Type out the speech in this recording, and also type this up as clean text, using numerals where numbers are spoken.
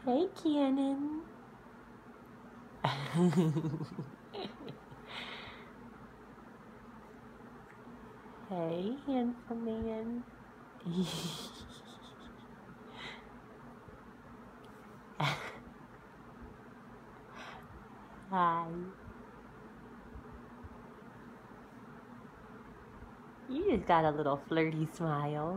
Hey, Cannon. Hey, handsome man. Hi. You just got a little flirty smile.